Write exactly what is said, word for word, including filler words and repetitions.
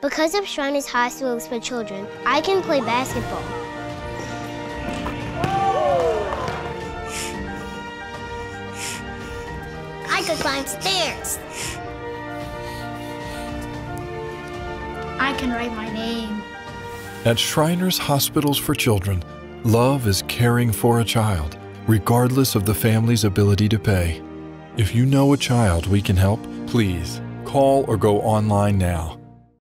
Because of Shriners Hospitals for Children, I can play basketball. I could climb stairs. I can write my name. At Shriners Hospitals for Children, love is caring for a child, regardless of the family's ability to pay. If you know a child we can help, please call or go online now.